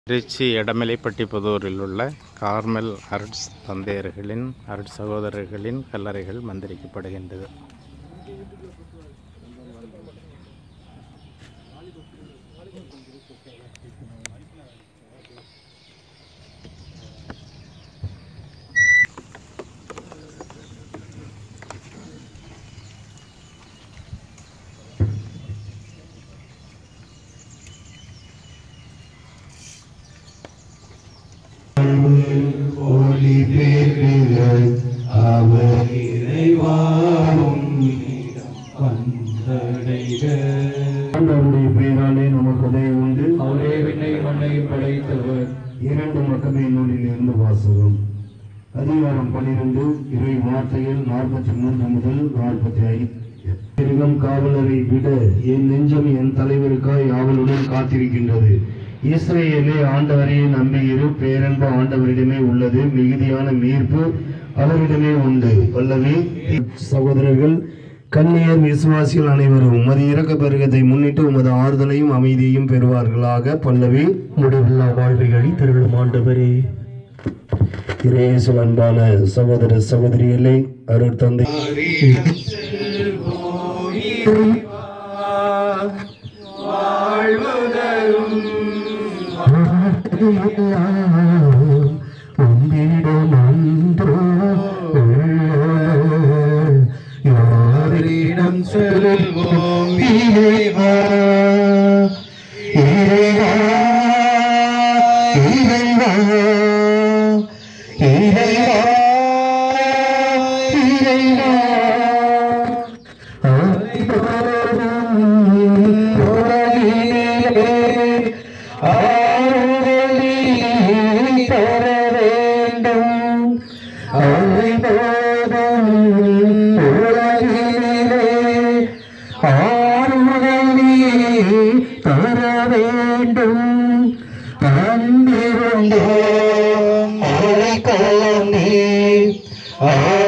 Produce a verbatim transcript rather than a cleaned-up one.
திருச்சி எடமலைப்பட்டி புதூரில் உள்ள கார்மல் அருட்ஸ் தந்தையர்களின் அருட் சகோதரர்களின் கல்லறைகள் மந்திரிக்கப்படுகின்றது. ஒளி பேர்கள் அவர் இறைவாரும் வந்தடைக. ஆண்டவருடைய பெயராலே நமக்கு உதவி உண்டு. அவரே விண்ணை மண்ணை படைத்தவர். இரண்டு மக்கபே நூலில் இருந்து வாசகம். அதிகாரம் பனிரெண்டு இறை வார்த்தையில் நாற்பத்தி மூன்று முதல் நாற்பத்தி ஐந்து. காவலரை விட என் நெஞ்சம் என் தலைவருக்காய் ஆவலுடன் காத்திருக்கின்றது. இஸ்ரேலே ஆண்டவரை நம்பியிரு, பேரன்பு ஆண்டவரிடமே உள்ளது, மிகுதியான மீட்பு அவரிடமே உண்டு. பல்லவி. சகோதரர்கள், கன்னியர், விசுவாசிகள் அனைவரும் உமது இரக்க பெருகத்தை முன்னிட்டு உமது ஆறுதலையும் அமைதியையும் பெறுவார்களாக. பல்லவி. முடிவில்லா வாழ்வைகளை திருவிழம் ஆண்டவரே. இயேசுவில் அன்பான சகோதர சகோதரிகளே, அருட்தந்தை யாரிடம் செல்வோம் இறைவா, இறைவா, இறைவா, இறைவா, இறைவா, அன்பிருந்தோம் அழைக்கலாம் நீ.